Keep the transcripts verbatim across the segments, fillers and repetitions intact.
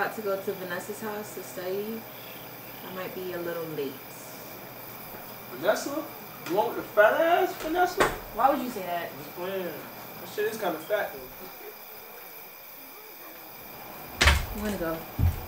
about to go to Vanessa's house to study. I might be a little late. Vanessa? You want with the fat ass, Vanessa? Why would you say that? Just playing. That shit is kind of fat, though. I'm gonna go.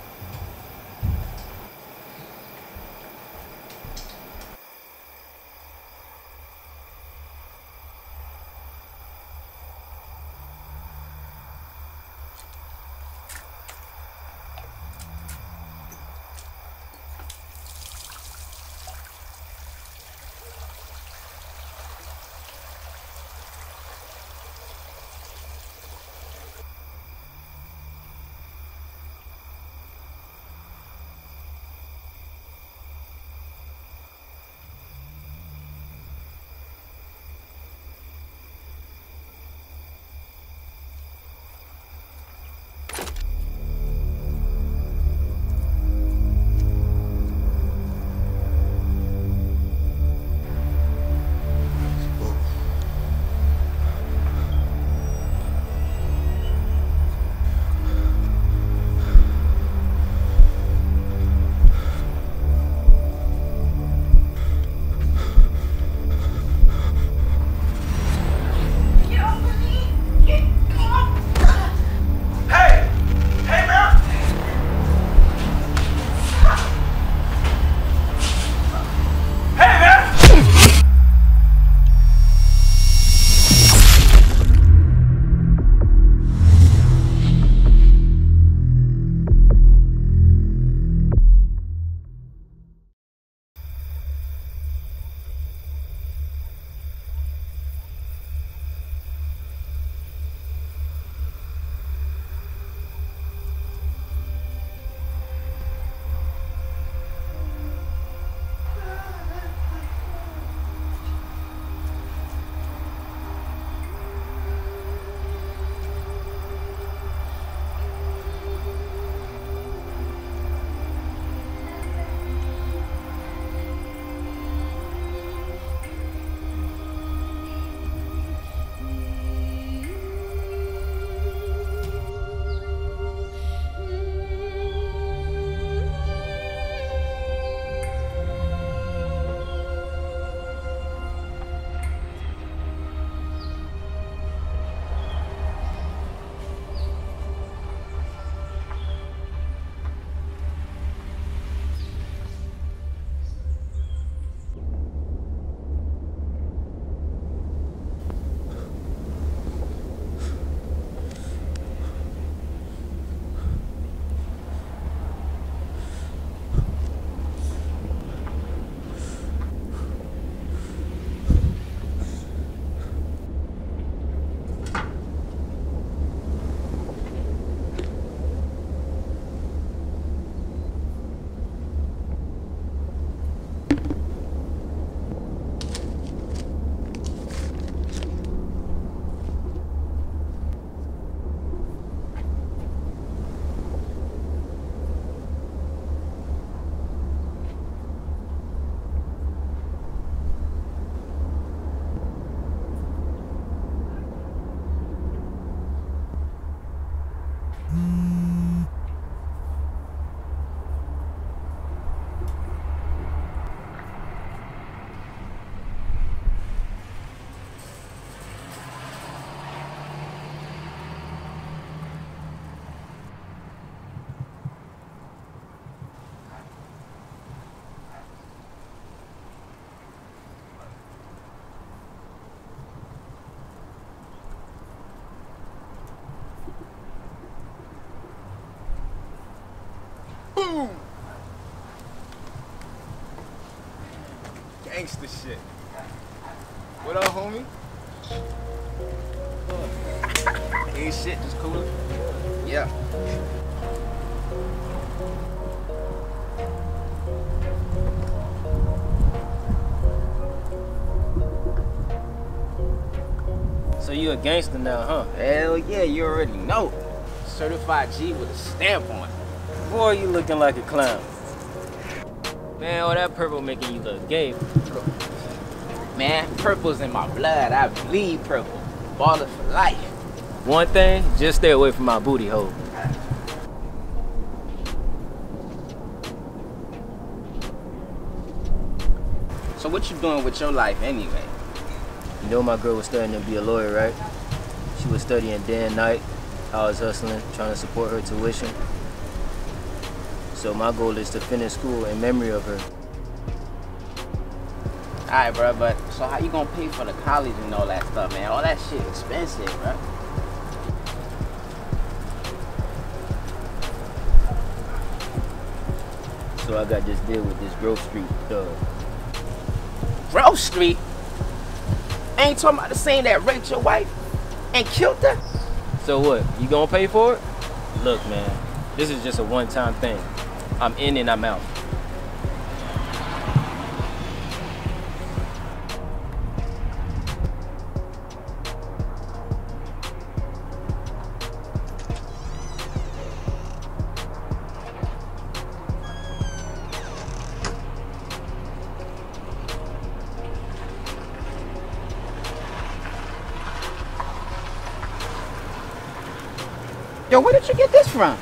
Boom! Gangsta shit. What up, homie? Ain't shit, just cool. Yeah. So you a gangster now, huh? Hell yeah, you already know. Certified G with a stamp on it. Boy, you looking like a clown. Man, all that purple making you look gay. Man, purple's in my blood. I bleed purple. Baller for life. One thing, just stay away from my booty hole. So what you doing with your life anyway? You know my girl was studying to be a lawyer, right? She was studying day and night. I was hustling, trying to support her tuition. So my goal is to finish school in memory of her. Alright, bro, but so how you gonna pay for the college and all that stuff, man? All that shit expensive, bro. So I got this deal with this Grove Street thug. Grove Street? Ain't talking about the same that raped your wife and killed her? So what, you gonna pay for it? Look, man, this is just a one-time thing. I'm in and I'm out. Yo, where did you get this from?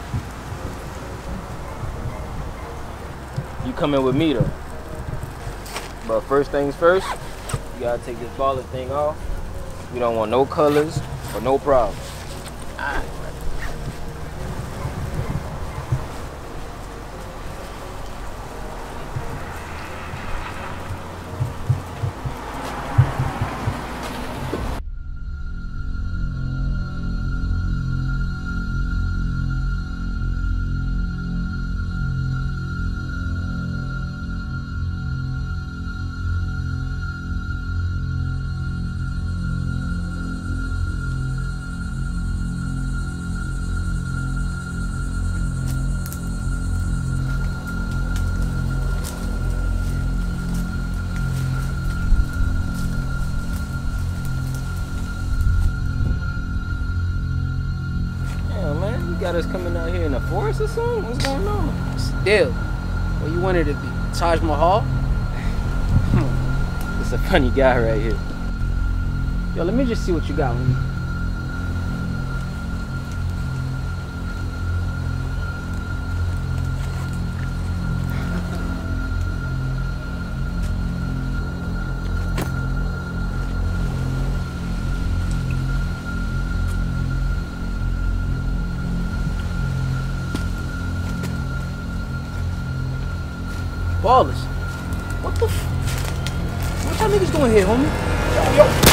You coming with me though. But first things first, you gotta take this baller thing off. We don't want no colors or no problems. Alright. Got us coming out here in the forest or something? What's going on? Still, what you wanted to be? Taj Mahal? It's a funny guy right here. Yo, let me just see what you got with me. Ballers. What the f... What y'all niggas doing here, homie? Yo, yo.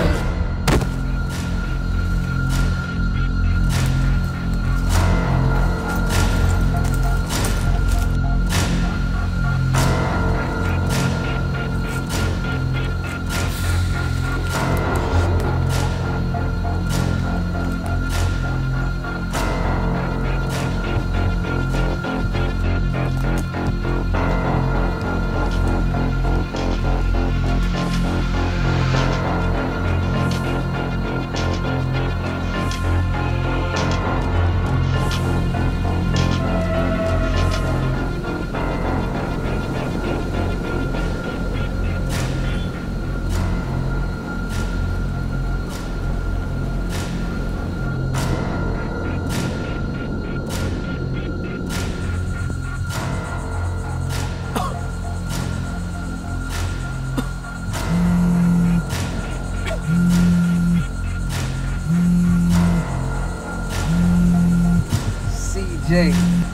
C J.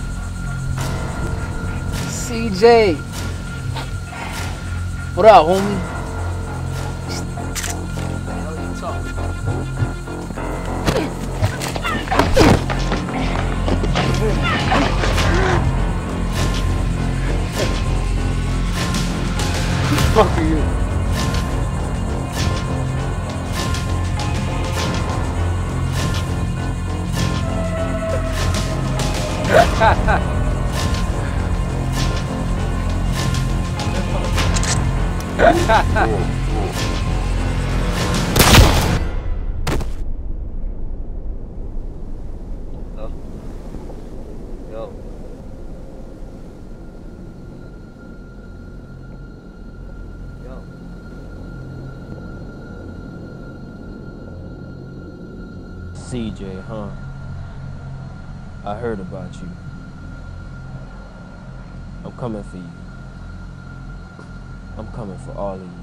C J. What up, homie? What the hell are you talking Who the fuck are you? Ha ha! Yo. Yo. C J, huh? I heard about you. I'm coming for you. I'm coming for all of you.